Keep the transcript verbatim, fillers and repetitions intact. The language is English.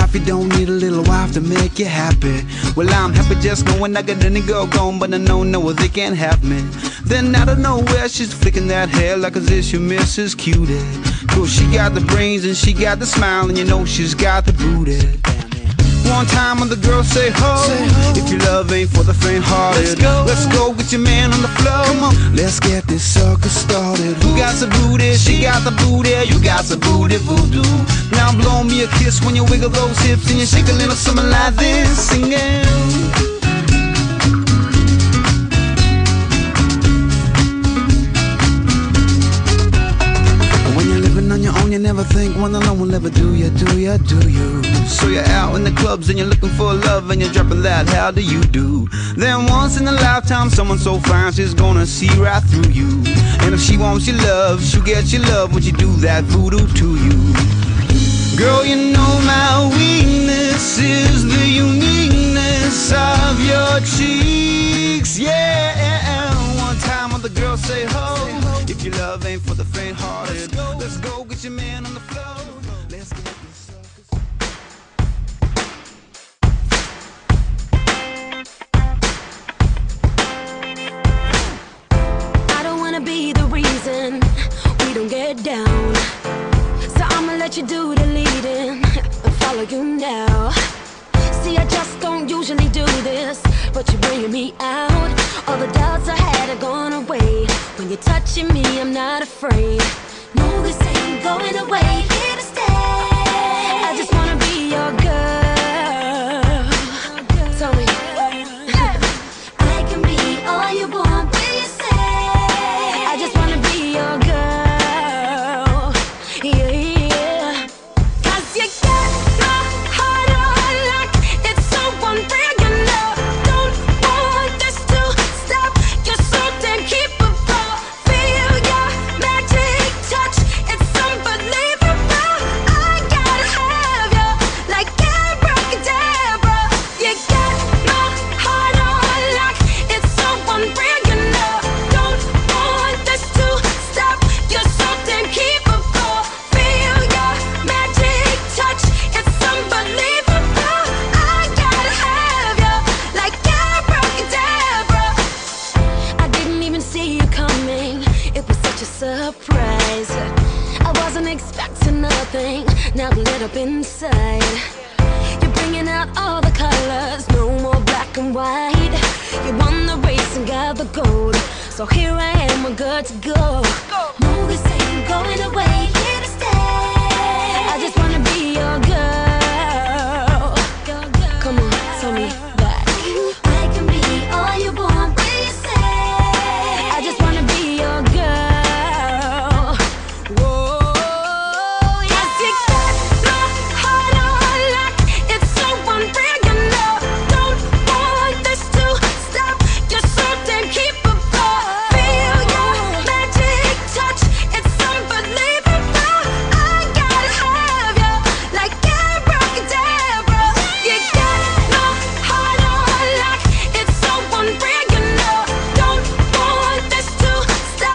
life, you don't need a little wife to make you happy. Well, I'm happy just knowing I got any girl gone, but I know no, they can't have me. Then out of nowhere, she's flicking that hair like as if she misses Cutie. Cause she got the brains and she got the smile, and you know she's got the booty. One time when the girls say ho, say ho. If your love ain't for the faint-hearted, let's go. Let's go get your man on the floor. Come on, let's get this sucker started. Who got some booty? She got the booty. You got some booty voodoo. Now blow me a kiss when you wiggle those hips and you shake a little something like this, singing. You never think one alone will ever do ya, do ya, do you? So you're out in the clubs and you're looking for love and you're dropping that, how do you do? Then once in a lifetime, someone so fine, she's gonna see right through you. And if she wants your love, she'll get your love when you do that voodoo to you. Girl, you know my weakness is the uniqueness of your cheeks, yeah. One time when the girls say ho, if your love ain't for the faint-hearted, let's go get your man on the floor. Let's get this suckers. I don't wanna be the reason we don't get down, so I'ma let you do the leading and follow you now. See, I just don't usually do this, but you're bringing me out. All the doubts I had are gone away. When you're touching me, I'm not afraid. No, this ain't going away. Here to stay. I just wanna be your girl. Tell me, I can be all you want. Will you say? I just wanna be your girl. Yeah, yeah. 'Cause you got my heart on lock. It's so unreal, you know. Don't want this to stop. You're so damn keepable. Feel your magic touch. It's unbelievable. I gotta have you like abracadabra. You got my heart on lock. It's so unreal, you know. Don't want this to stop. You're so damn keepable. Feel your magic touch. It's unbelievable. I gotta have you like abracadabra. I didn't even see you coming. It was such a surprise. I wasn't expecting nothing. Now I'm lit up inside. You're bringing out all the colors. No more black and white. You won the race and got the gold. So here I am, we're good to go. No, this